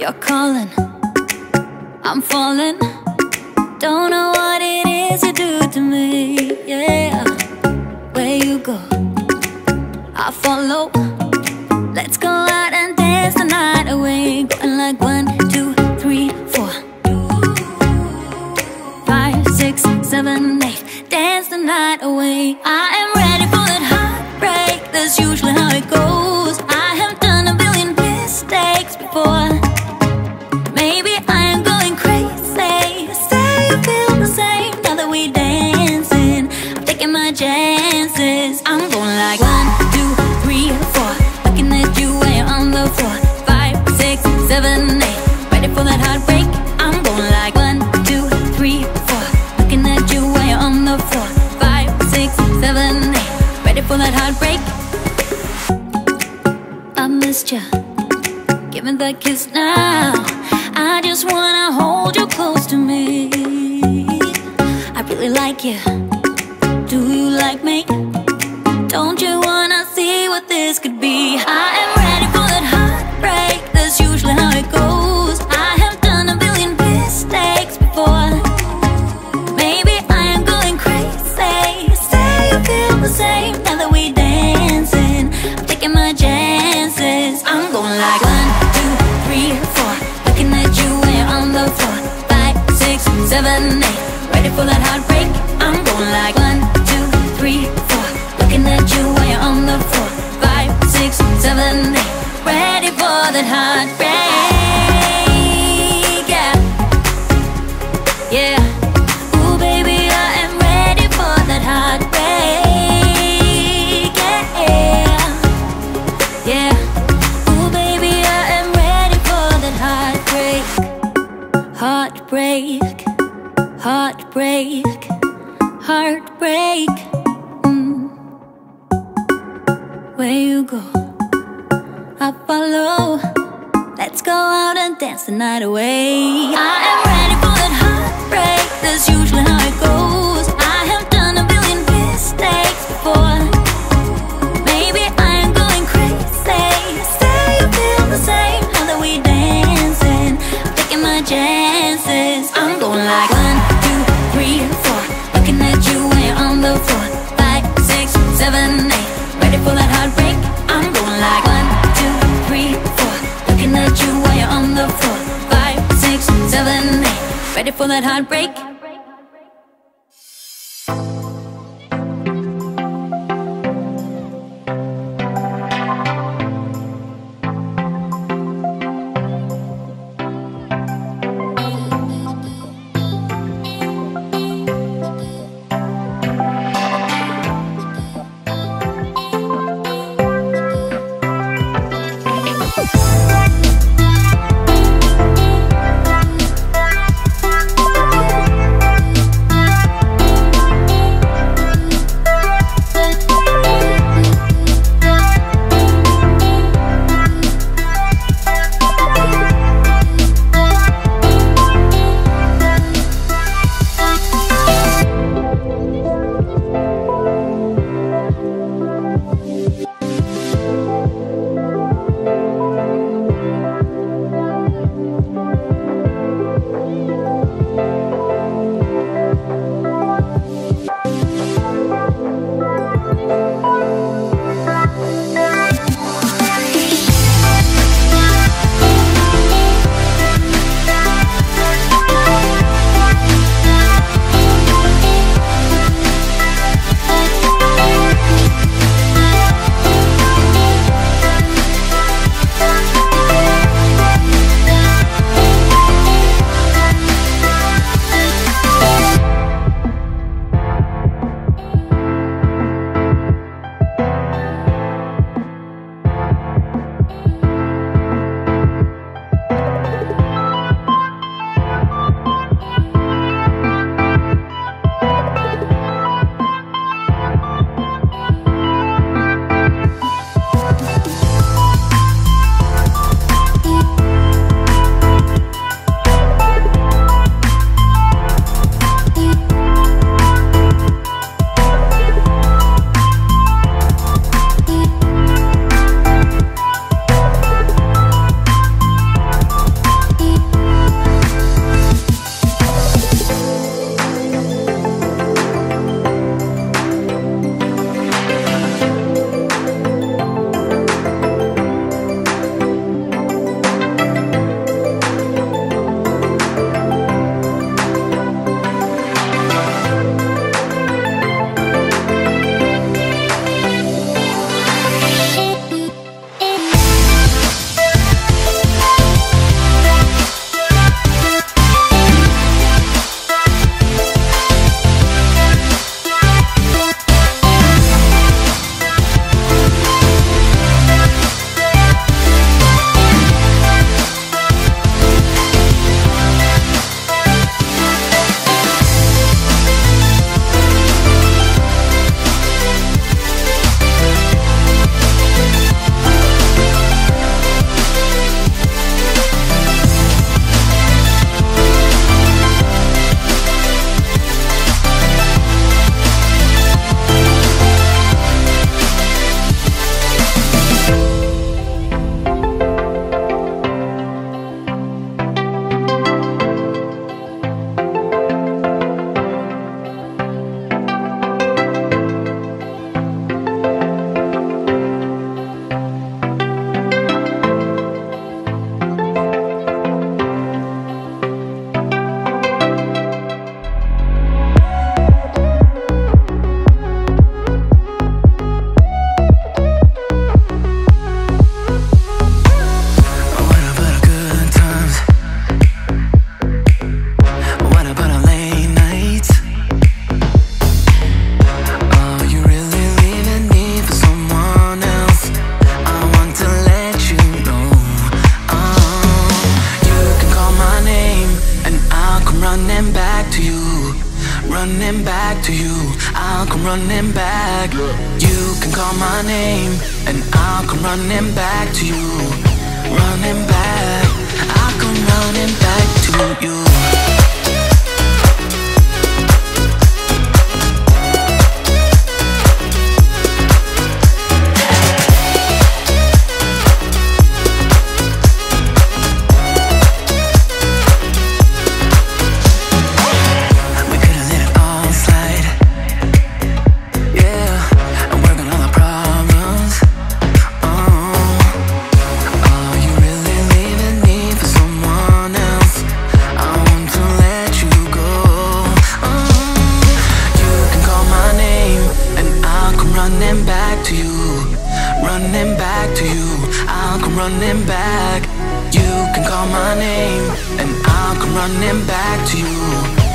You're calling, I'm falling. Don't know what it is you do to me, yeah. Where you go, I follow. Let's go out and dance the night away. Going like 1, 2, 3, 4, 5, 6, 7, 8. Dance the night away. I am ready for that heartbreak. That's usually how it goes. I have done a billion mistakes before. Maybe I am going crazy. Say you feel the same now that we dancing. I'm taking my chances. I'm going like 1, 2, 3, 4. Looking at you when you're on the floor. 5, 6, 7, 8. Ready for that heartbreak. I'm going like 1, 2, 3, 4. Looking at you when you're on the floor. 5, 6, 7, 8. Ready for that heartbreak. I missed you. Give me that kiss now. I just wanna hold you close to me. I really like you. Do you like me? Don't you wanna see what this could be? I am ready for that heartbreak. That's usually how it goes. I have done a billion mistakes before. Maybe I am going crazy. Say you feel the same now that we dancing. I'm taking my chances. I'm going like 1, 2, 3, 4. Looking at you when you're on the floor. 5, 6, 7, 8. Ready for that heartbreak. I'm going like 1, 2, 3, 4. Looking at you when you're on the floor. 5, 6, 7, 8. Ready for that heartbreak. Yeah, yeah. Ooh, baby, I am ready for that heartbreak. Yeah, yeah. Ooh, baby, I am ready for that heartbreak. Heartbreak, heartbreak, heartbreak. Where you go, I follow. Let's go out and dance the night away. I am ready for that heartbreak. That's usually how it goes. I have done a billion mistakes before. Maybe I am going crazy. Say you feel the same now that we dancing. I'm taking my chances. I'm going like 1, 2, 3, 4. Looking at you when you're on the floor. 5, 6, 7, 8. Ready for that heartbreak. I'm going like 1, 2, 3, 4. Looking at you when you're on the floor. 5, 6, 7, 8. Ready for that heartbreak. back to you. I'll come running back. You can call my name and I'll come running back to you. Running back, I'll come running back to you. Running back to you, running back to you. I'll come running back. You can call my name and I'll come running back to you.